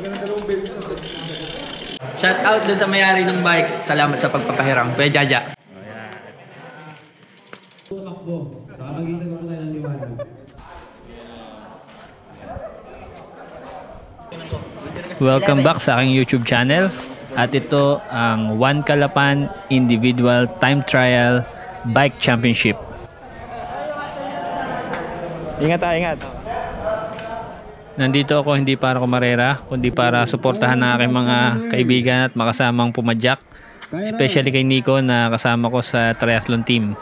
Shout out dun sa may-ari ng bike. Salamat sa pagpapahiram. Kuya Jaja. Welcome back sa aking YouTube channel. At ito ang One Calapan Individual Time Trial Bike Championship. Ingat tayo, ingat. Nandito ako hindi para kumarera, kundi para suportahan ng aking mga kaibigan at makasamang pumadyak. Especially kay Nico na kasama ko sa triathlon team.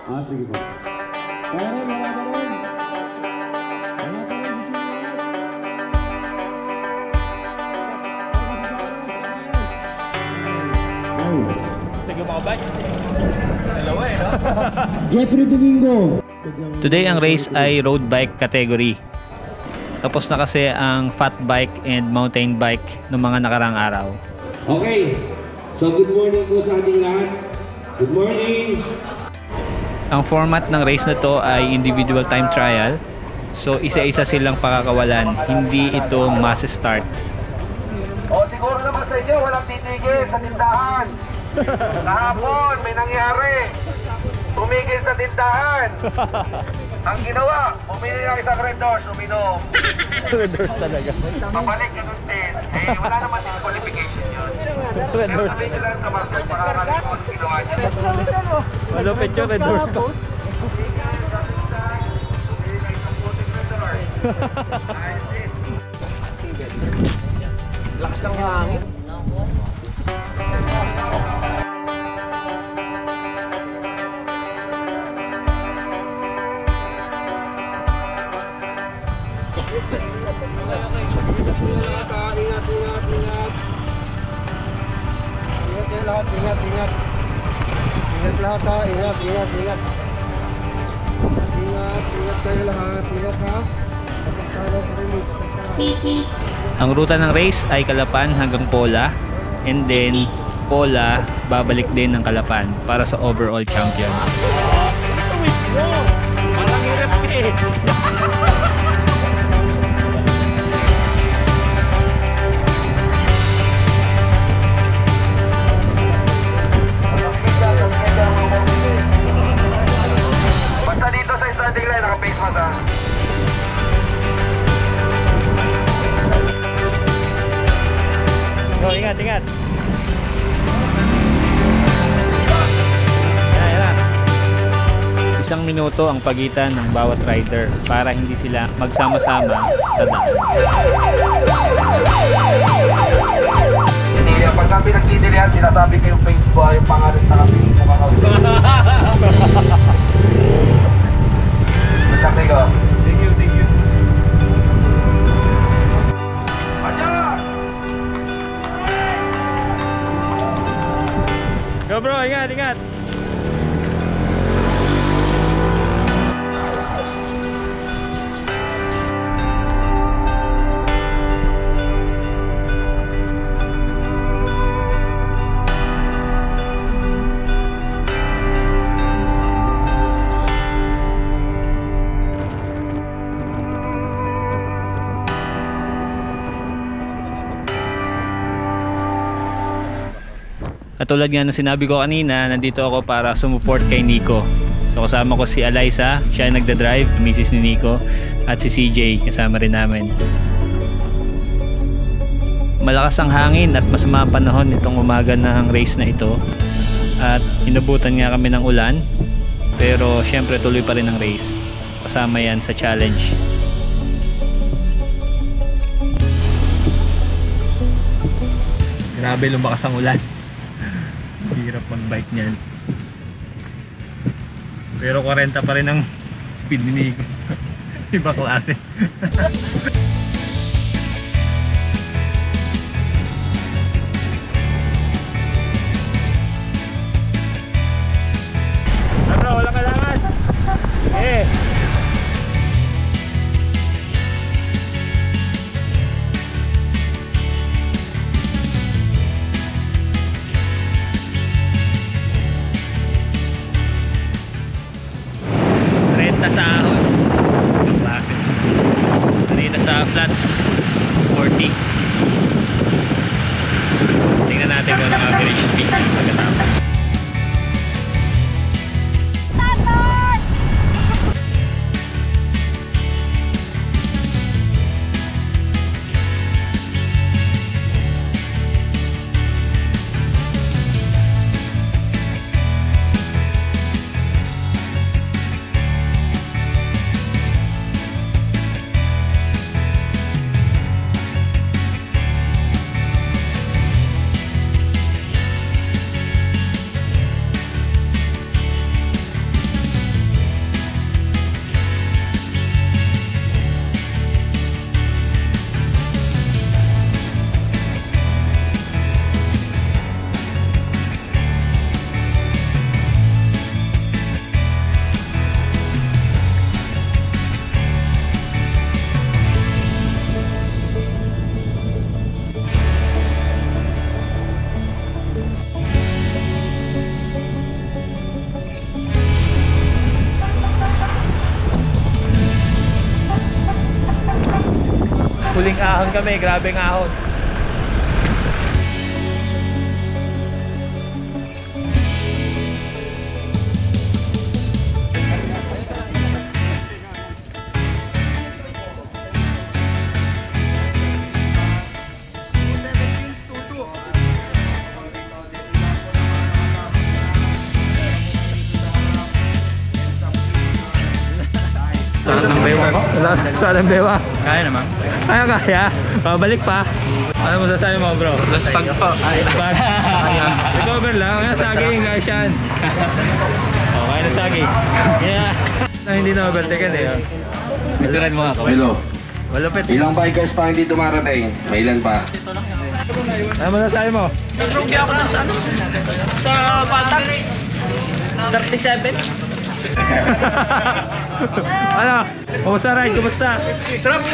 Today ang race ay road bike category. Tapos na kasi ang fat bike and mountain bike ng mga nakarang araw. Okay, so good morning po sa ating lahat. Good morning! Ang format ng race na to ay individual time trial. So isa-isa silang pakakawalan, hindi ito mass start. O siguro naman sa inyo, walang titigil sa tindahan. Kahapon, may nangyari. Tumigil sa tindahan. Ang ginawa, bumili ng isang Red Doors, uminom. Red Doors talaga. Pabalik, ganun din. Eh, wala naman disqualification yun. Red Pero sabihin nyo lang sa Marcel, makakalimot, ginawa nyo. Malupit yung Red Doors ko. Lakas ng hangin. Ingat lahat ha, ingat kayo lahat, ingat ha. Ang ruta ng race ay Calapan hanggang Pola, and then Pola babalik din ng Calapan para sa overall champion. Basta dito sa starting line, naka-face mask ha. So, ingat. Yan. 1 minuto ang pagitan ng bawat rider para hindi sila magsama-sama sa daan. Hindi, pag kami nagtitilihan, sinasabi ko yung Facebook, yung pangalan sa kami sa mga Sabi ko. Thank you. Go bro, ingat. Katulad nga ng sinabi ko kanina, nandito ako para sumuport kay Nico. So kasama ko si Eliza, siya ay nagda-drive, misis ni Nico, at si CJ, kasama rin namin. Malakas ang hangin at masama ang panahon itong umaga ng race na ito. At inabutan nga kami ng ulan, pero syempre tuloy pa rin ang race. Kasama yan sa challenge. Grabe, lumakas ang ulan. Hirap mag-bike niyan. Pero 40 pa rin ang speed ni Nico. Iba klase. Bro, walang kailangan. Eh. Sa ahon yung klase kanina sa flats 40. check ang average speed pagkatapos. Huling ahon kami, grabeng ahon. Saan ang bewa? Kaya naman. Kaya. Babalik pa. Ano masasabi mo, bro? Laspag pa. Recover lang. Kaya saging, guys yan. Kaya na saging. Yeah. Hindi na overtaken eh. Measuran mo nga kami. Hello. Malupit. Ilang bikers pa hindi dumarating? May ilan pa? Ano masasabi mo? Nag-rookie ako lang sa ano? Sa Baltag. 37. Ano? Kumusta ride? Kumusta? Sarap!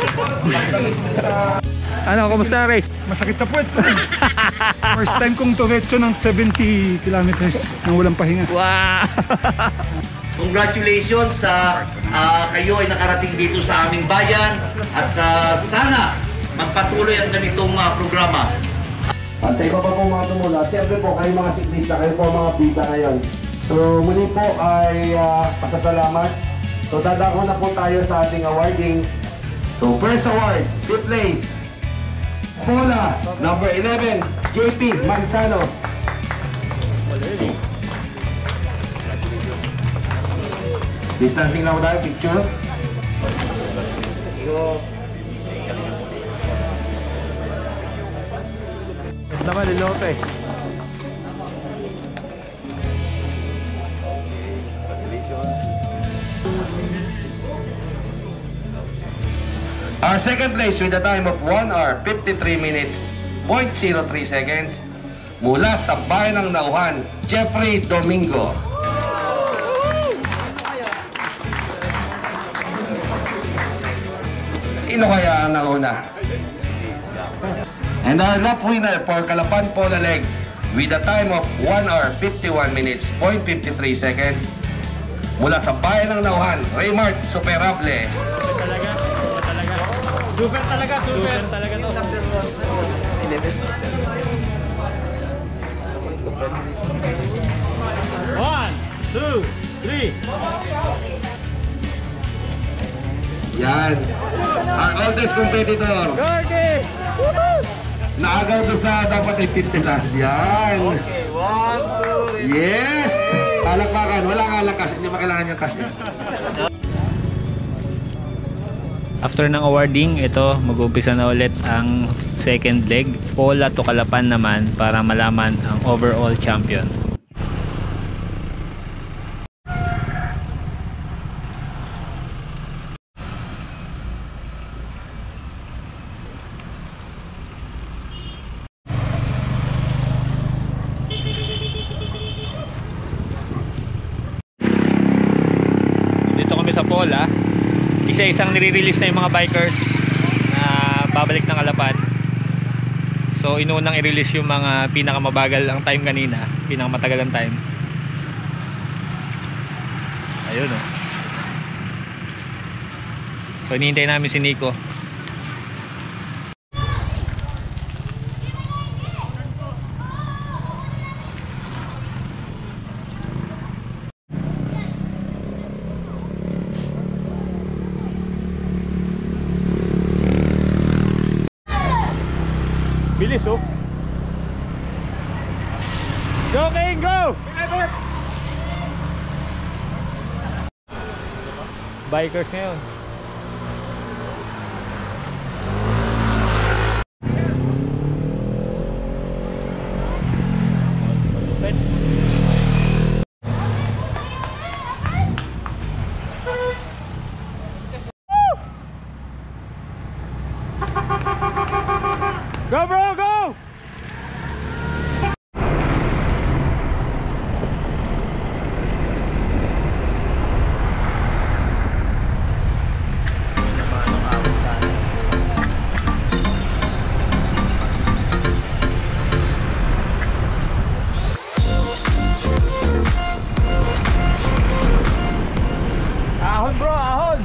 Ano? Kumusta race? Masakit sa puwet. First time kong tumetso ng 70 kilometers nang walang pahinga. Wow! Congratulations sa kayo ay nakarating dito sa aming bayan at sana magpatuloy ang ganitong programa. At sa iba pa po mga tumula, siyempre po kayo mga siklista, kayo po mga bida ngayon. So muli po ay pasasalamat. So dadako na po tayo sa ating awarding. So first award, 5th place, Pola, number 11, JP Manzano. Distancing lang tayo, picture. Naman, Lilope. Our second place with a time of 1 hour 53 minutes 0.03 seconds mula sa bayan ng Nauhan, Jeffrey Domingo. Sino kaya ang nauna? And our lap winner for Calapan Pola Leg with a time of 1 hour 51 minutes 0.53 seconds mula sa bayan ng Nauhan, Raymart Superable. Super talaga to. 1, 2, 3. Yan. Our oldest competitor. Gordy! Naagaw to sa dapat ay 50 plus. Yan. Okay, 1, 2, 3. Yes! Palakpakan. Wala nga lang cash. Hindi makailangan yung cash. After ng awarding, ito mag-umpisa na ulit ang second leg. Pola to Calapan naman para malaman ang overall champion. Dito kami sa Pola. Isa-isang nire-release na yung mga bikers na babalik ng Calapan. So inunang i-release yung mga pinakamabagal ang time kanina, pinakamatagal ang time. Ayun oh. So hinihintay namin si Nico. bilis oh. Go King, go! Bikers ngayon. Go bro, go! Ahon bro, ahon!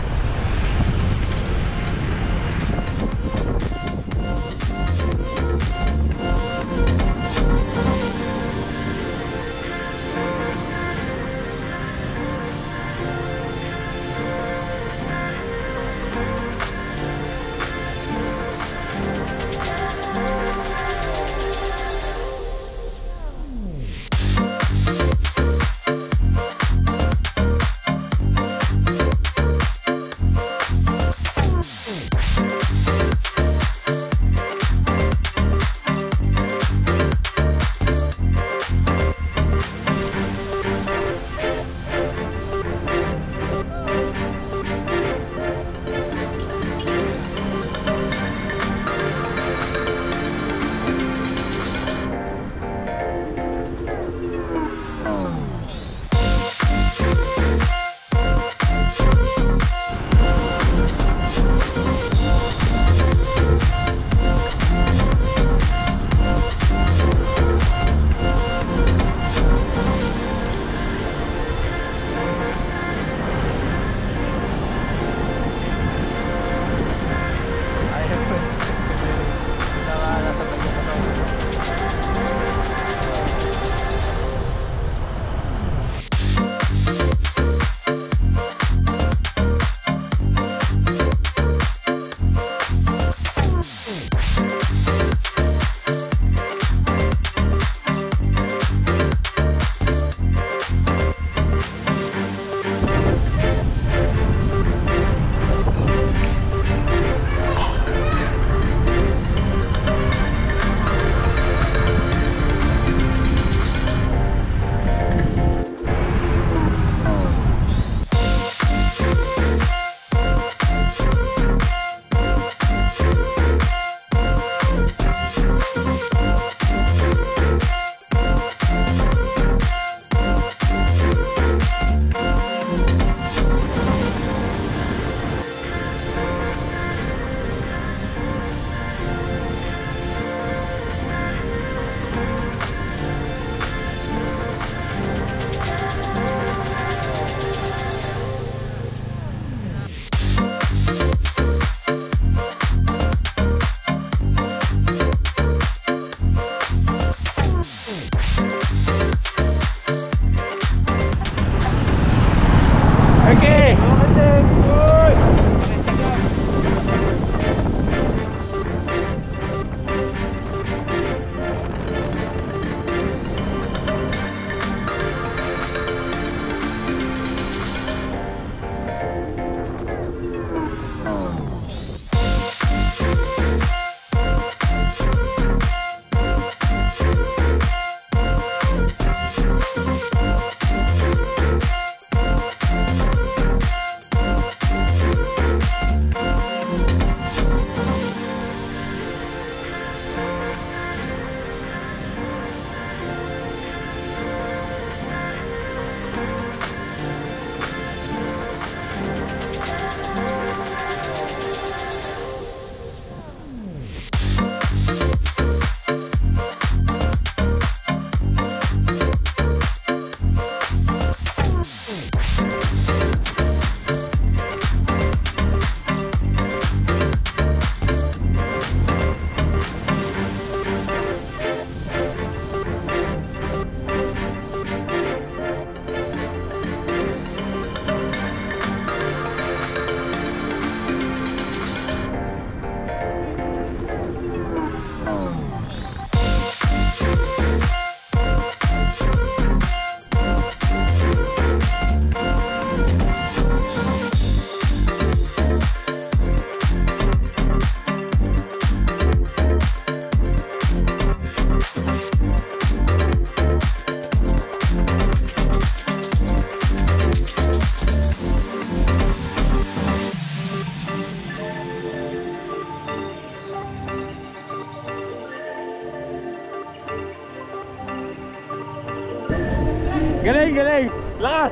Galing, galing. Lakas.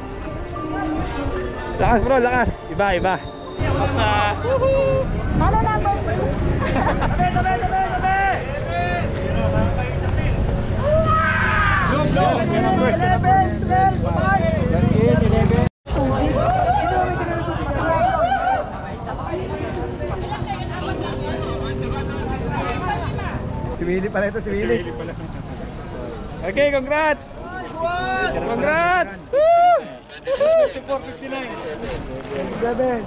Lakas bro, lakas. Iba, iba. Basta. Ano na ba? Si Willy pala ito, si Willy. Okay, congrats. Congrats. Woo! 7.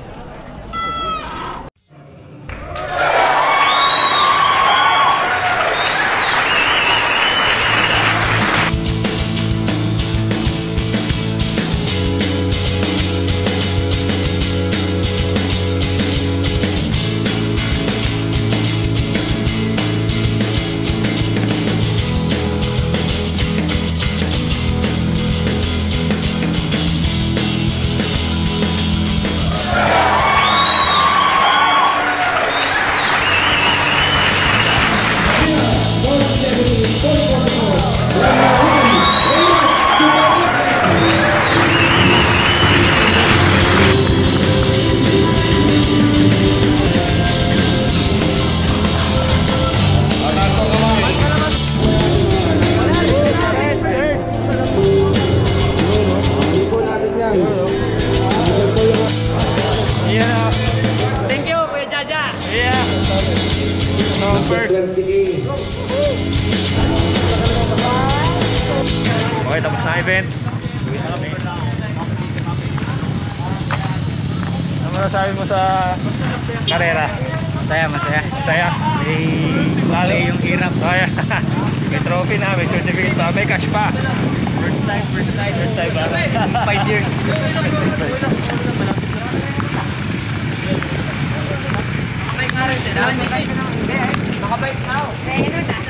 Yeah. Thank you, Kuya Jaja. Yeah. No, first. Okay, tapos na event. Uwi na kami. Ano masasabi mo sa karera? Masaya, masaya. Masaya. Lalo yung hirap. Kaya. May trophy na, may certificate pa, may cash pa. First time ba? 5 years. Makabait na.